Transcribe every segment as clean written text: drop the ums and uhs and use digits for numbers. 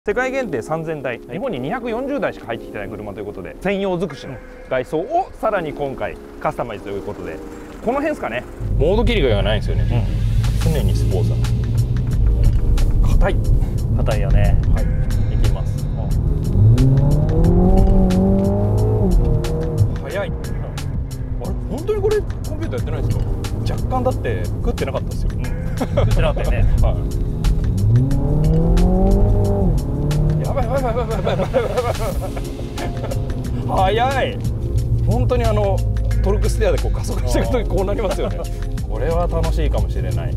世界限定3000台、日本に240台しか入ってきてない車ということで、専用尽くしの外装をさらに今回カスタマイズということで、この辺ですかね。モード切り替えがないんですよね、常にスポーツだ。硬い硬いよね。 はい、いきます。早い。あれ本当にこれコンピューターやってないですか？若干だって食ってなかったですよ。 食ってなかったよね。 はい、やばいやばいやばいやばいやばいやばい。早い。本当にトルクステアでこう加速していくときこうなりますよね。これは楽しいかもしれない。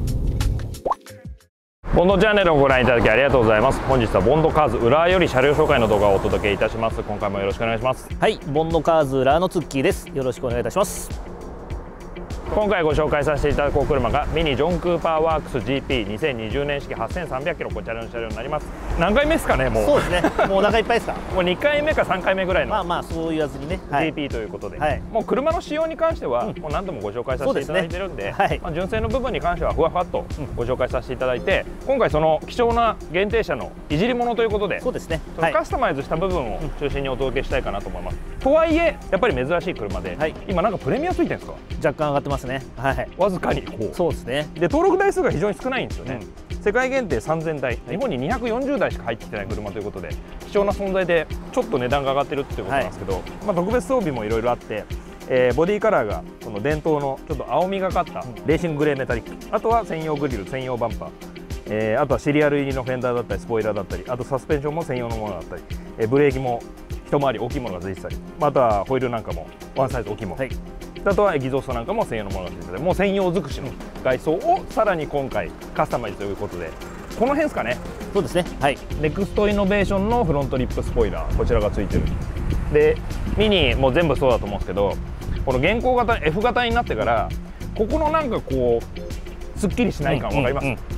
ボンドチャンネルをご覧いただきありがとうございます。本日はボンドカーズ浦和より車両紹介の動画をお届けいたします。今回もよろしくお願いします。 はい、ボンドカーズ浦和のツッキーです。よろしくお願いいたします。 今回ご紹介させていただくお車がミニジョン・クーパーワークス GP2020 年式8300キロ、こちらの車両になります。何回目ですかね、もう。 そうですね、もうお腹いっぱいですか。 もう2回目か3回目ぐらいのそう言わずにね、 GP ということで、もう車の仕様に関してはもう何度もご紹介させていただいてるんで、純正の部分に関してはふわふわっとご紹介させていただいて、今回その貴重な限定車のいじり物ということで、そうですね、カスタマイズした部分を中心にお届けしたいかなと思います。とはいえやっぱり珍しい車で、今なんかプレミアついてるんですか？ 若干上がってますね。はい、 わずかにこう。 そうですね。 で登録台数が非常に少ないんですよね。世界限定3000台、日本に240台しか入ってきてない車ということで、貴重な存在でちょっと値段が上がってるっていうことなんですけど、特別装備もいろいろあって、ボディカラーがこの伝統のちょっと青みがかったレーシンググレーメタリック、あとは専用グリル、専用バンパー、あとはシリアル入りのフェンダーだったりスポイラーだったり、あとサスペンションも専用のものだったり、ブレーキも一回り大きいものがついてたり、あとはホイールなんかもワンサイズ大きいもの、あとはエキゾーストなんかも専用のものがついてて、もう専用尽くしの外装をさらに今回カスタマイズということで、この辺ですかね。 そうですね。はい。 ネクストイノベーションのフロントリップスポイラー、こちらがついてる。でミニも全部そうだと思うんですけど、この現行型 F 型になってからここのなんかこうすっきりしない感分かります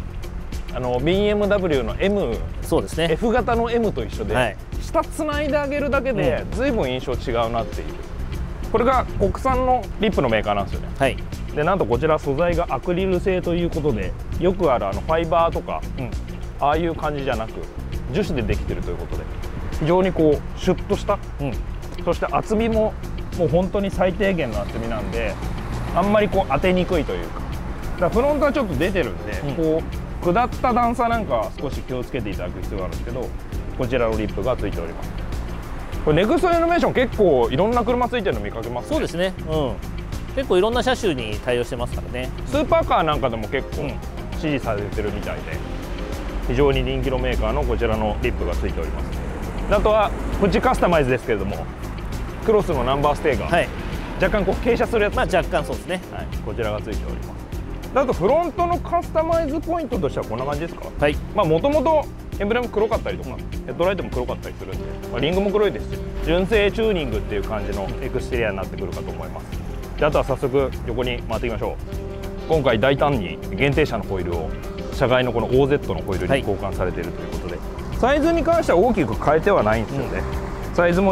？BMW の M、そうですね、F 型の M と一緒で、下つないであげるだけで随分印象違うなっていう。これが国産のリップのメーカーなんですよね。はい、でなんとこちら素材がアクリル製ということで、よくあるファイバーとか、ああいう感じじゃなく樹脂でできてるということで、非常にこうシュッとした、そして厚みももう本当に最低限の厚みなんで、あんまりこう当てにくいというか、だからフロントはちょっと出てるんで、こう下った段差なんかは少し気をつけていただく必要があるんですけど、こちらのリップがついております。これネクストイノベーション結構いろんな車ついてるの見かけますね。そうですね、 結構いろんな車種に対応してますからね。 スーパーカーなんかでも結構支持されてるみたいで、非常に人気のメーカーのこちらのリップがついております。あとはプチカスタマイズですけれども、クロスのナンバーステーが若干こう傾斜するやつ、 若干そうですね、 こちらがついております。あとフロントのカスタマイズポイントとしてはこんな感じですか？もともとエンブレム黒かったりとか、ヘッドライトも黒かったりするんで、リングも黒いですし、純正チューニングっていう感じのエクステリアになってくるかと思います。であとは早速横に回っていきましょう。今回大胆に限定車のホイールを車外のこの OZ のホイールに交換されているということで、サイズに関しては大きく変えてはないんですよね。サイズも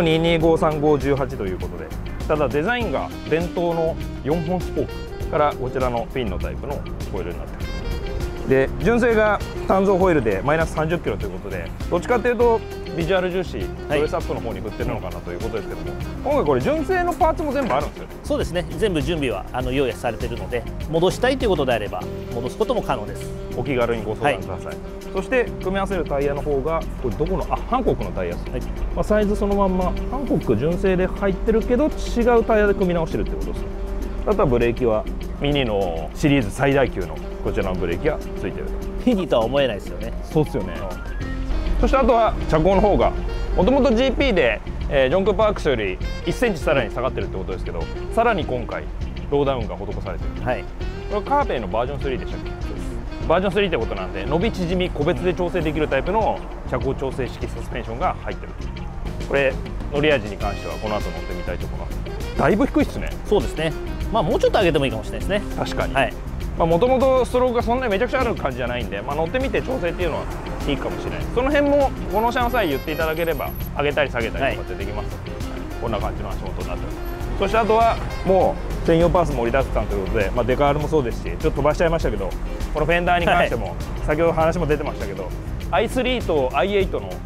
225518ということで、ただデザインが伝統の4本スポークからこちらのフィンのタイプのホイールになっています。で純正が単造ホイールでマイナス30キロということで、どっちかというとビジュアル重視、ストレスアップの方に振ってるのかなということですけども、今回これ純正のパーツも全部あるんですよ。そうですね、全部準備は用意されているので、戻したいということであれば戻すことも可能です。お気軽にご相談ください。そして組み合わせるタイヤの方がこれどこのハンコックのタイヤです、サイズそのまんまハンコック純正で入ってるけど違うタイヤで組み直してるってことです。あとはブレーキはミニのシリーズ最大級のこちらのブレーキがついてる。 ミニとは思えないですよね。そうですよね。 そしてあとは車高の方がもともと GP で、ジョン・クーパーワークスより1センチさらに下がってるってことですけど、さらに今回ローダウンが施されてる。これはカーペイのバージョン3でしたっけ？バージョン3ってことなんで、伸び縮み個別で調整できるタイプの車高調整式サスペンションが入ってる。これ乗り味に関してはこの後乗ってみたいと思います。だいぶ低いですね。そうですね。もうちょっと上げてもいいかもしれないですね。確かに。もともとストロークがそんなにめちゃくちゃある感じじゃないんで、乗ってみて調整っていうのはいいかもしれない。その辺もご納車の際言っていただければ上げたり下げたりとかってできますので、こんな感じの足元になっております。そしてあとはもう専用パーツ盛りだくさんということで、デカールもそうですし、ちょっと飛ばしちゃいましたけど、このフェンダーに関しても、先ほど話も出てましたけど i3 と i8 の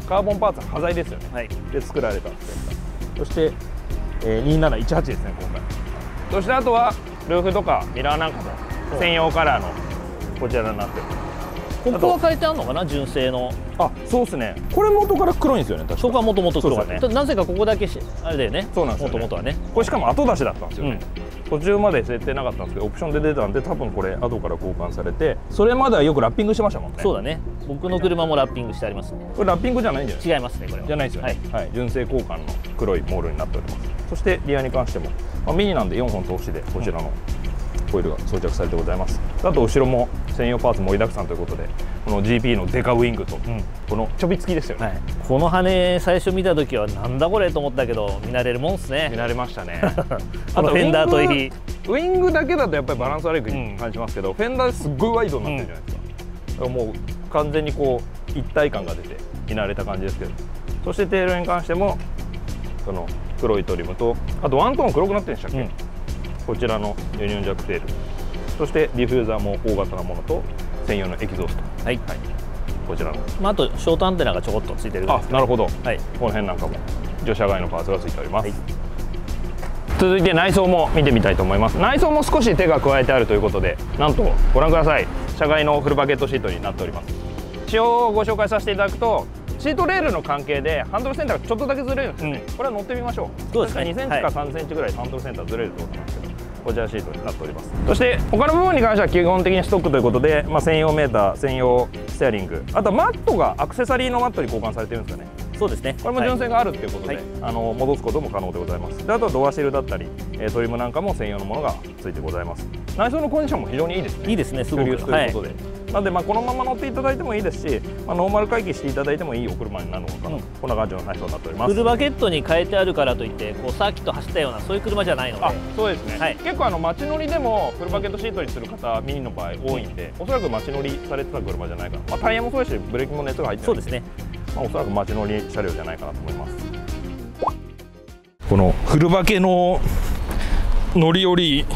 カーボンパーツは端材ですよね、はい、で作られたフェンダー、そして、2718ですね今回。そしてあとはルーフとかミラーなんかも専用カラーのこちらになってる。 ここは変えてあるのかな、純正の。 あ、そうですね。これ元から黒いんですよね、確か。 そこはもともと黒がね。なぜかここだけあれだよね。 そうなんですよ。 もともとはね。 これしかも後出しだったんですよね。途中まで設定なかったんですけど、オプションで出たんで、多分これ後から交換されて、それまではよくラッピングしてましたもんね。 そうだね。僕の車もラッピングしてありますね。 これラッピングじゃないんじゃないですか。 違いますね、これは。 じゃないですよね。はい。純正交換の黒いモールになっております。そしてリアに関しても、ミニなんで4本通しでこちらのホイールが装着されてございます。あと後ろも専用パーツ盛りだくさんということで、この GP のデカウイングと、このちょび付きですよね、はい、 この羽最初見た時はなんだこれと思ったけど、見慣れるもんですね。 見慣れましたねあとフェンダーといい、 ウイングだけだとやっぱりバランス悪い感じますけど、フェンダーですっごいワイドになってるじゃないですか、だからもう完全にこう一体感が出て見慣れた感じですけど、そしてテールに関してもその黒いトリムと、あとワントーン黒くなってるんでしたっけ、こちらのユニオンジャックテール、そしてディフューザーも大型なものと専用のエキゾースト、はい、はい、こちらの、あとショートアンテナがちょこっとついてるぐらいですね。 なるほど、はい、この辺なんかも除車外のパーツがついております、はい、続いて内装も見てみたいと思います。内装も少し手が加えてあるということで、なんとご覧ください、車外のフルバケットシートになっております。仕様をご紹介させていただくと、シートレールの関係でハンドルセンターがちょっとだけずれるんですよね、これは乗ってみましょう。そうですね、2センチか3センチぐらいハンドルセンターずれるってことなんですけど、こちらシートになっております。そして他の部分に関しては基本的にストックということで、専用メーター、専用ステアリング、あとはマットがアクセサリーのマットに交換されてるんですかね。 そうですね、 これも純正があるということで、戻すことも可能でございます。であとはドアシールだったりトリムなんかも専用のものがついてございます。内装のコンディションも非常にいいですね。 いいですね、すごく。 ということで、なのでこのまま乗っていただいてもいいですし、ノーマル回帰していただいてもいいお車になるのかな、こんな感じの内装になっております。 フルバケットに変えてあるからといってこうサーキット走ったようなそういう車じゃないので。 そうですね、はい、結構街乗りでもフルバケットシートにする方、ミニの場合多いんで、おそらく街乗りされてた車じゃないかな、タイヤもそうですしブレーキも熱が入ってる、そうですね、おそらく街乗り車両じゃないかなと思います。このフルバケの乗り降り、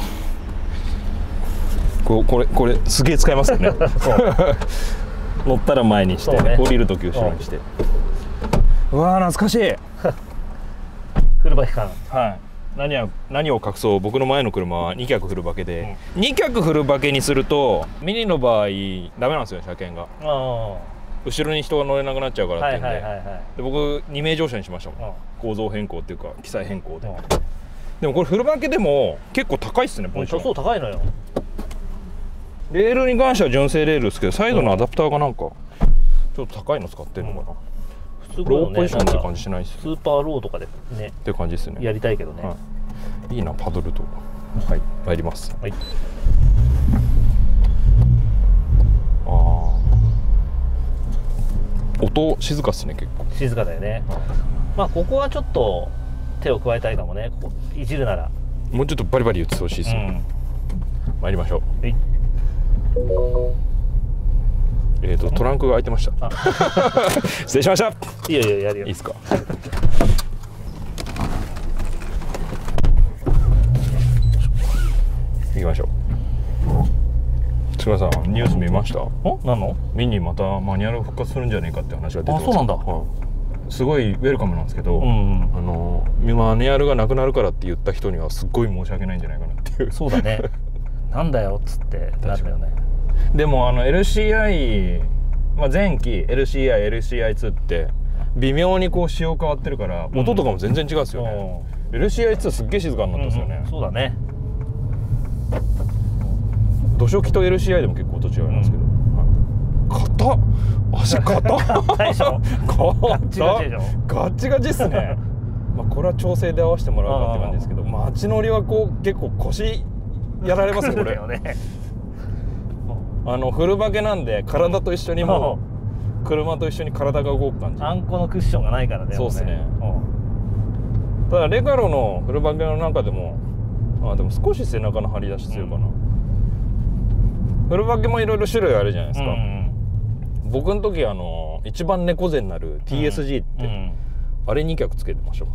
これすげえ使いますよね乗ったら前にして、降りるとき後ろにして、うわー懐かしいフルバケ感、 はい、何を隠そう、僕の前の車は2脚フルバケで、2脚フルバケにするとミニの場合ダメなんですよ、車検が。後ろに人が乗れなくなっちゃうからっていうんで、僕2名乗車にしましたもん、構造変更っていうか記載変更で。でもこれフルバケでも結構高いっすね、ポジション。そう、高いのよ。レールに関しては純正レールですけど、サイドのアダプターがなんかちょっと高いの使ってるのかな、普通ローポジションって感じしないです。スーパーローとかでねって感じですね。 やりたいけどね、 いいな、パドルと。はい、参ります。はい、音静かっすね、結構静かだよね。ここはちょっと手を加えたいかもね、ここいじるならもうちょっとバリバリ言ってほしいですね。参りましょう。はい、トランクが開いてました。失礼しました。 いやいや、やるよ。 いいですか。行きましょう。菅さん、ニュース見ました？ 何の？ ミニまたマニュアル復活するんじゃないかって話が出てます。 そうなんだ。 すごいウェルカムなんですけど、マニュアルがなくなるからって言った人にはすっごい申し訳ないんじゃないかなっていう。 そうだね。なんだよっつってなるよね。 でもLCI、前期 LCI、LCI2 って微妙にこう仕様変わってるから音とかも全然違うんですよね。LCI2 すっげえ静かになったんですよね。 そうだね。 土初期と LCI でも結構音違いますけど、硬っ、足硬っガッチガチっすね。これは調整で合わせてもらうかって感じですけど、街乗りはこう結構腰やられますねこれ。フルバケなんで体と一緒にもう車と一緒に体が動く感じ。 あんこのクッションがないからね。 そうですね。ただレカロのフルバケの中でもでも少し背中の張り出し強いかな。フルバケもいろいろ種類あるじゃないですか。僕の時一番猫背になる TSG って、あれ2脚つけてましょ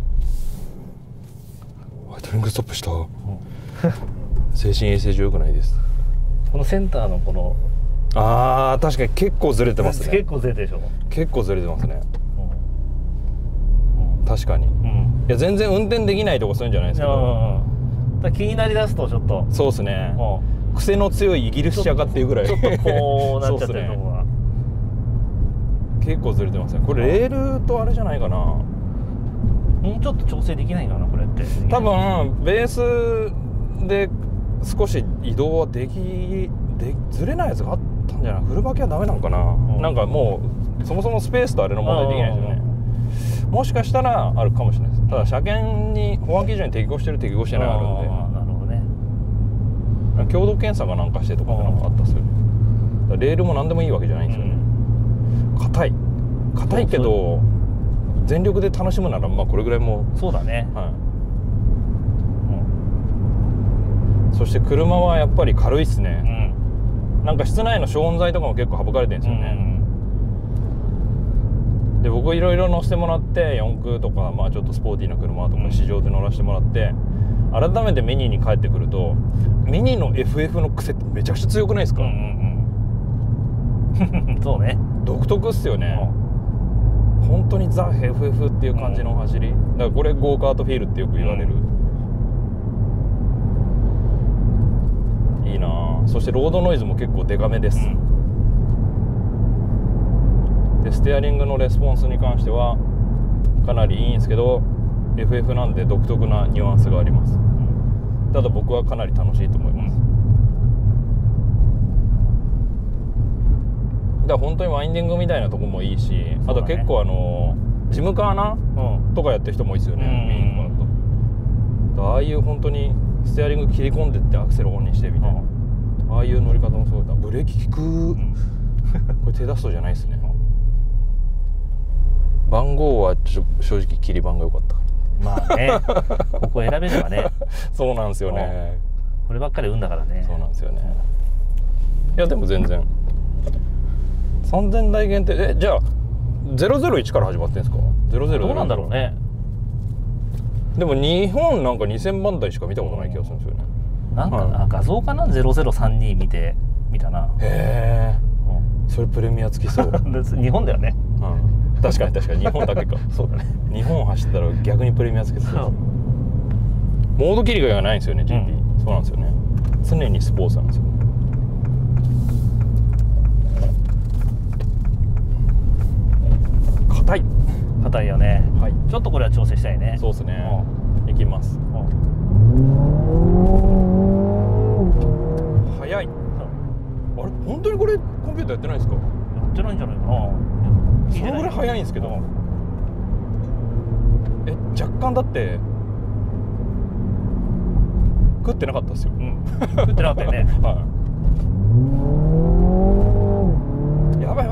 う。アイドリングストップした。精神衛生上良くないです。 このセンターのこの確かに結構ずれてますね。 結構ずれてるでしょ。 結構ずれてますね。 確かに、いや全然運転できないとかそういうんじゃないですけど、 だ気になりだすとちょっとそうですね、癖の強いイギリス車かっていうぐらいちょっとこうなっちゃってるところが、 結構ずれてますね。これレールとあれじゃないかな、 もうちょっと調整できないかなこれって。 多分ベースで少し移動はずれないやつがあったんじゃない。フルバケはダメなのかな、なんかもうそもそもスペースとあれの問題できないですよね。もしかしたらあるかもしれないです。ただ車検に保安基準に適合してる適合してないあるんで、 なるほどね。 強度検査がなんかしてとかってなんかあったっすよね。レールも何でもいいわけじゃないんですよね。硬いけど全力で楽しむならまあこれぐらいもそうだね、 そして車はやっぱり軽いっすね、なんか室内の消音材とかも結構省かれてるんですよね、で僕いろいろ乗せてもらって四駆とか、まあちょっとスポーティーな車とか市場で乗らせてもらって、改めてミニに帰ってくるとミニの FF の癖ってめちゃくちゃ強くないですか？ そうね、 独特っすよね、本当にザ・ FF っていう感じの走り、だからこれゴーカートフィールってよく言われる、いいなあ。そしてロードノイズも結構デカめです、でステアリングのレスポンスに関してはかなりいいんですけど FF なんで独特なニュアンスがあります、ただ僕はかなり楽しいと思います、だから本当にワインディングみたいなとこもいいし、あと結構ジムカーナ、とかやってる人もいいですよね、ミニとかだと。ああいう本当にステアリング切り込んでってアクセルオンにしてみたいな、ああいう乗り方もすごいだ。ブレーキ効く、これ手ダストじゃないですね。番号は正直切り番が良かった。 まあねここ選べればねそうなんですよね、 こればっかり運だからね。 そうなんですよね、いやでも全然3000台限定、じゃあ001から始まってんですか？00 どうなんだろうね。 でも日本なんか2000万台しか見たことない気がするんですよね。 なんか、画像かな、0032見たな。 へえ、それプレミア付きそう日本だよね、 確かに日本だけかそうだね、 日本走ったら逆にプレミア付きそう。モード切り替えがないんですよね GP、そうなんですよね、常にスポーツなんですよね。 硬いよね、ちょっとこれは調整したいね。 そうですね、いきます。早い。あれ本当にこれコンピューターやってないですか？やってないんじゃないかな。 そのぐらい早いんですけど、若干だって食ってなかったですよ。 食ってなかったよね。 やばい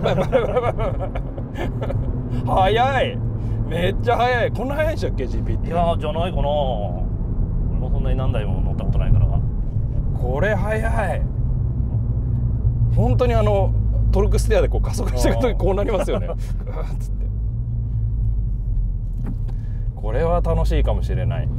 早い、めっちゃ早い。こんな早いんでしたっけ GP って？ いやじゃないかな、俺もそんなに何台も乗ったことないから。 これ早い。本当にトルクステアでこう加速していくときこうなりますよねつって。これは楽しいかもしれない。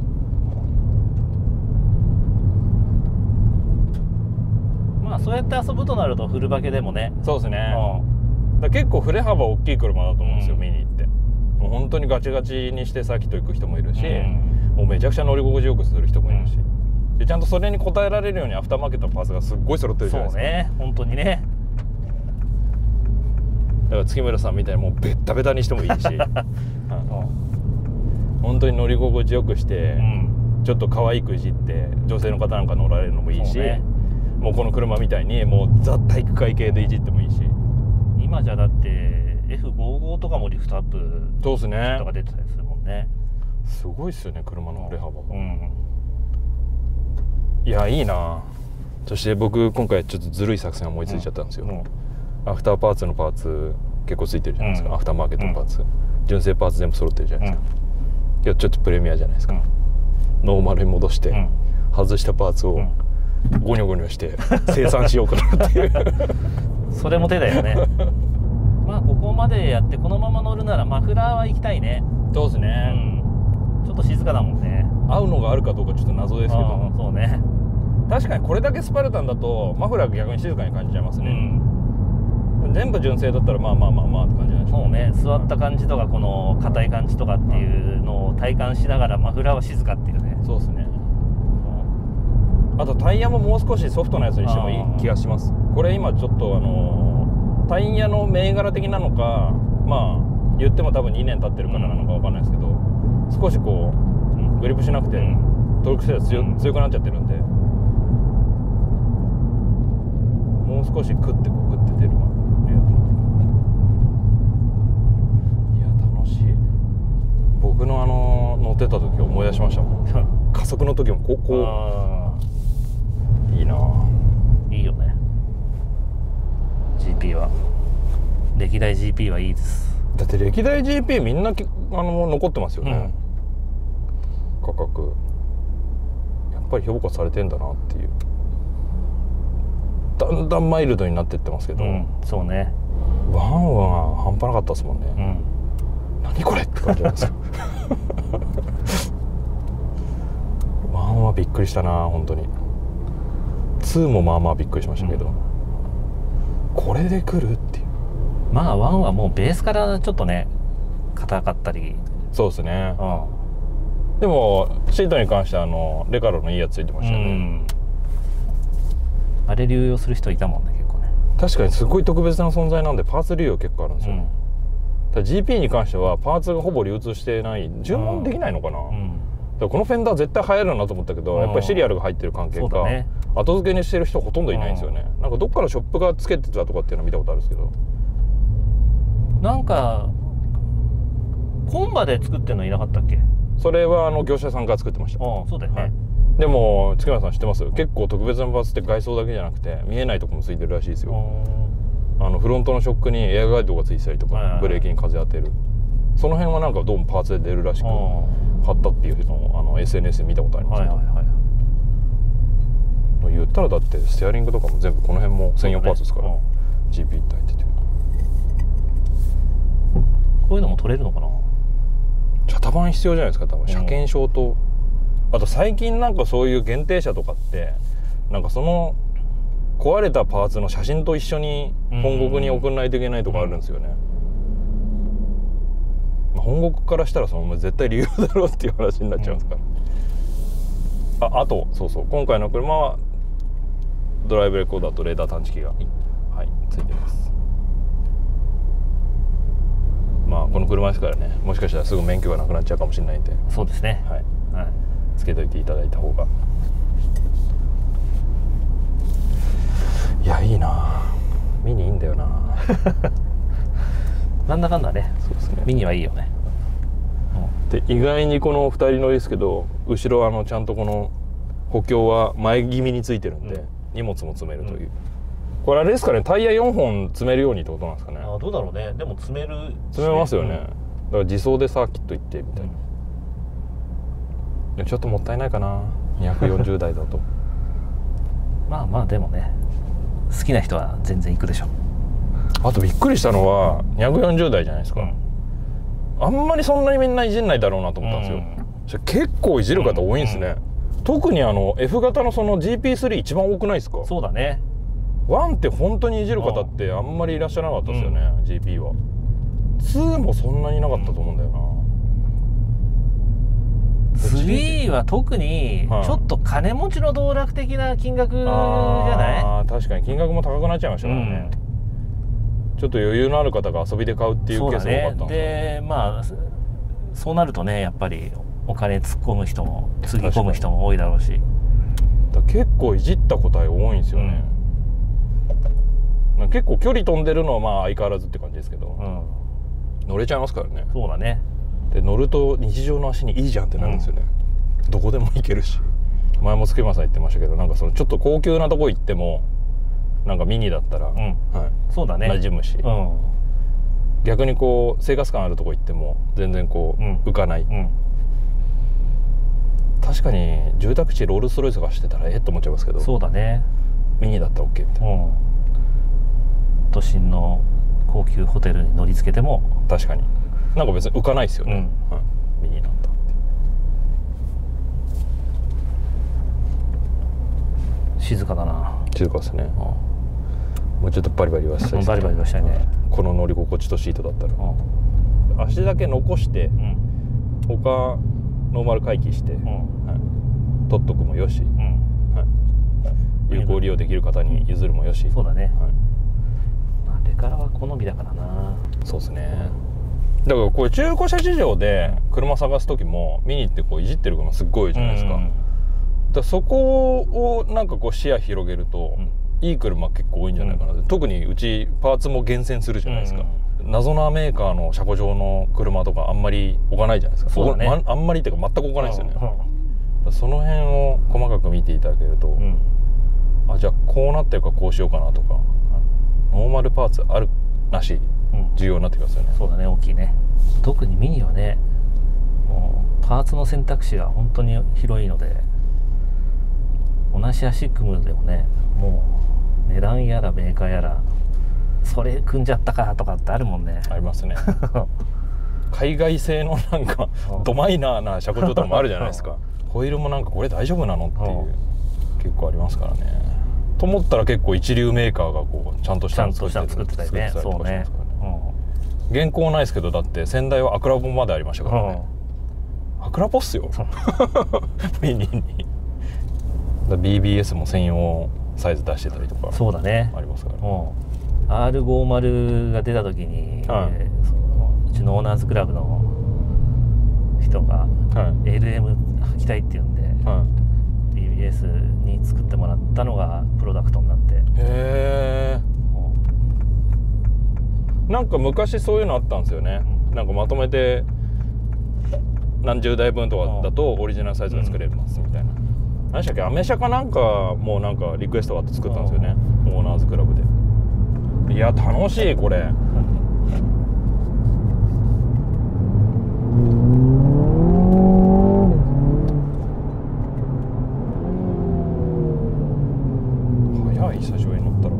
まあそうやって遊ぶとなるとフルバケでもね。 そうですね、だ結構振れ幅大きい車だと思うんですよ、ミニって。もう本当にガチガチにしてサーキット行く人もいるし、もうめちゃくちゃ乗り心地よくする人もいるし、でちゃんとそれに応えられるようにアフターマーケットのパーツがすっごい揃ってるじゃないですか。 そうね、本当にね。 だから月村さんみたいにもうベッタベタにしてもいいし本当に乗り心地よくして、ちょっと可愛くいじって女性の方なんか乗られるのもいいし、もうこの車みたいにもうザ体育会系でいじってもいいし。 今じゃだって F55 とかもリフトアップそうですねとか出てたりするもんね。 すごいっすよね、車の振れ幅が。いやいいな。そして僕今回ちょっとずるい作戦思いついちゃったんですよ、アフターパーツのパーツ結構ついてるじゃないですか、アフターマーケットのパーツ、純正パーツ全部揃ってるじゃないですか、いやちょっとプレミアじゃないですか、ノーマルに戻して、外したパーツをゴニョゴニョして生産しようかなっていうそれも手だよねまあここまでやってこのまま乗るならマフラーは行きたいね。 そうですね、 ちょっと静かだもんね。 合うのがあるかどうかちょっと謎ですけど、 そうね、 確かにこれだけスパルタンだとマフラー逆に静かに感じちゃいますね、 全部純正だったらまあって感じなんでしょう。 そうね、座った感じとかこの硬い感じとかっていうのを体感しながらマフラーは静かっていうね。 そうですね。あとタイヤももう少しソフトなやつにしてもいい気がします。これ今ちょっとタイヤの銘柄的なのか、まあ言っても多分2年経ってるからなのか分かんないですけど、少しこうグリップしなくてトルク性が強くなっちゃってるんで、もう少しクッて出るわ。いや楽しい。僕の乗ってた時思い出しましたもん。加速の時もこういいな。 いいよね。 GP は歴代 GP はいいです。 だって歴代 GP みんな残ってますよね、価格やっぱり評価されてんだなっていう。だんだんマイルドになってってますけど、 そうね。 ワンは半端なかったですもんね、何これって感じなんですよ。ワンはびっくりしたな本当に。2もまあびっくりしましたけど、これで来るっていう。 まあワンはもうベースからちょっとね硬かったり。 そうですね、でもシートに関してはレカロのいいやつついてましたよね、 あれ流用する人いたもんね結構ね。確かにすごい特別な存在なんでパーツ流用結構あるんですよね、GP に関してはパーツがほぼ流通してない、注文できないのかな、このフェンダー絶対流行るなと思ったけど、やっぱりシリアルが入ってる関係か、後付けにしてる人ほとんどいないんですよね。なんかどっかのショップがつけてたとかっていうの見たことあるんですけど、 なんかコンバで作ってるのいなかったっけ。 それは業者さんが作ってました。 そうだよね、 でも月村さん知ってます？結構特別なパーツって外装だけじゃなくて見えないとこもついてるらしいですよ。フロントのショックにエアガイドがついてたりとか、ブレーキに風当てる、その辺はなんかどうもパーツで出るらしく、買ったっていうのをSNS で見たことありますね。言ったらだってステアリングとかも全部この辺も専用パーツですから、GP って入ってて。 こういうのも取れるのかな。 チャタ板必要じゃないですか多分。車検証と、あと最近なんかそういう限定車とかってなんかその壊れたパーツの写真と一緒に本国に送んないといけないとかあるんですよね。本国からしたらその絶対理由だろうっていう話になっちゃうんですから、あとそう今回の車はドライブレコーダーとレーダー探知機が、ついてます。まあこの車ですからね、もしかしたらすぐ免許がなくなっちゃうかもしれないんで。 そうですね、 つけといていただいた方が。いやいいな、ミニいいんだよな。 なんだかんだね、 そうですね、 ミニはいいよね。 で意外にこの2人乗りですけど、後ろちゃんとこの補強は前気味についてるんで、荷物も積めるという、これあれですかね、タイヤ4本積めるようにってことなんですかね。 どうだろうね。でも積めますよね、だから自走でサーキット行ってみたいな、ちょっともったいないかな240台だと。 まあでもね、好きな人は全然行くでしょ。 あとびっくりしたのは240台じゃないですか、あんまりそんなにみんないじんないだろうなと思ったんですよ、結構いじる方多いんですね、特にF 型のその GP3 一番多くないですか。 そうだね。 1って本当にいじる方ってあんまりいらっしゃらなかったですよね、GP は。2もそんなにいなかったと思うんだよな、 3は特にちょっと金持ちの道楽的な金額じゃない？ 確かに金額も高くなっちゃいましたからね、ちょっと余裕のある方が遊びで買うっていうケースが多かったんですよ。 でまあそうなるとね、やっぱりお金突っ込む人もつぎ込む人も多いだろうし、 結構いじった答え多いんですよね、結構距離飛んでるのはまあ相変わらずって感じですけど、乗れちゃいますからね。 そうだね。 で乗ると日常の足にいいじゃんってなるんですよね、どこでも行けるし。前も月間さん言ってましたけど、なんかそのちょっと高級なとこ行ってもなんかミニだったら、 そうだね、 馴染むし、逆にこう生活感あるとこ行っても全然こう、浮かない、確かに住宅地ロールスロイスがしてたらと思っちゃいますけど、 そうだね、 ミニだったら OK みたいな、 都心の高級ホテルに乗り付けても確かになんか別に浮かないですよね、ミニなんだって。静かだな。 静かですね。 もうちょっとバリバリはしたいですね。 バリバリはしたいね。 この乗り心地とシートだったら、足だけ残して、他ノーマル回帰して、取っとくもよし、有効利用できる方に譲るもよし。 そうだね。デカラは好みだからな。 そうですね。だからこれ中古車市場で車探す時もミニってこういじってる車すっごいじゃないですか。だからそこをなんかこう視野広げると、いい車結構多いんじゃないかな。特にうちパーツも厳選するじゃないですか。謎なメーカーの車庫上の車とかあんまり置かないじゃないですか。そうだね。あんまりっていうか全く置かないですよね。その辺を細かく見ていただけると、あ、じゃあこうなってるからこうしようかなとか、ノーマルパーツあるなし重要になってきますよね。 そうだね、大きいね。特にミニはね、もうパーツの選択肢が本当に広いので、同じ足組むでもね、もう値段やらメーカーやらそれ組んじゃったかとかってあるもんね。 ありますね。海外製のなんかドマイナーな車庫上とかもあるじゃないですか。ホイールもなんかこれ大丈夫なのっていう結構ありますからね。と思ったら結構一流メーカーがこうちゃんとしたの作ってたりね。そうね。現行ないですけど、だって先代はアクラボまでありましたからね。アクラボっすよ。ミニに。BBS も専用サイズ出してたりとか。 そうだね。 ありますからね。 R50 が出た時に、うちのオーナーズクラブの人が LM 履きたいって言うんで、BBS に作ってもらったのがプロダクトになって。へえ。なんか昔そういうのあったんですよね。なんかまとめて何十台分とかだとオリジナルサイズが作れますみたいな。何でしたっけ、アメ車かなんかもうなんかリクエストがあって作ったんですよね、オーナーズクラブで。いや楽しいこれ。早い、久しぶりに乗ったら。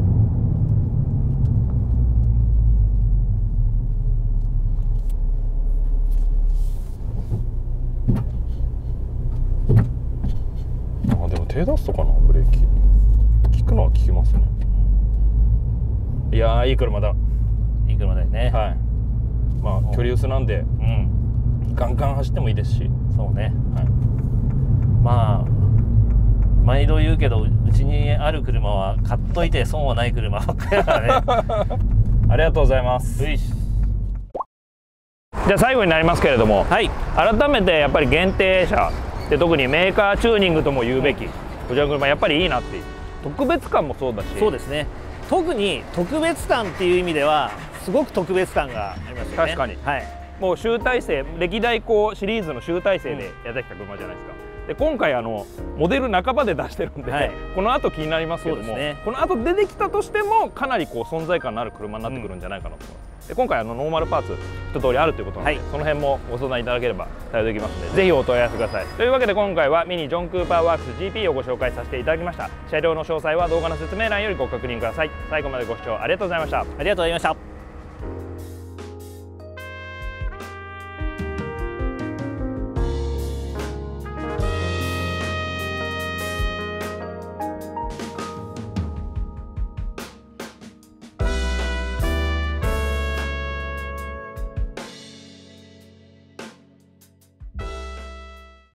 あ、でも手出すとかな、ブレーキ効くのは効きますね。いやー、いい車だ。 いい車だよね。 はい。まあ距離薄なんで、ガンガン走ってもいいですし。 そうね。はい。まあ毎度言うけど、うちにある車は買っといて損はない車ばっかりだからね。 ありがとうございます。じゃあ最後になりますけれども、改めてやっぱり限定車で、特にメーカーチューニングとも言うべき、こちらの車やっぱりいいなっていう、特別感もそうだし。 そうですね。特に特別感っていう意味ではすごく特別感がありますよね。 確かに。もう集大成、歴代こうシリーズの集大成でやってきた車じゃないですか。で今回モデル半ばで出してるんで、この後気になりますけども、この後出てきたとしてもかなりこう存在感のある車になってくるんじゃないかなと思います。で今回ノーマルパーツ一通りあるということなので、その辺もご相談いただければ対応できますので、ぜひお問い合わせください。というわけで今回はミニジョン・クーパーワークス GP をご紹介させていただきました。車両の詳細は動画の説明欄よりご確認ください。最後までご視聴ありがとうございました。 ありがとうございました。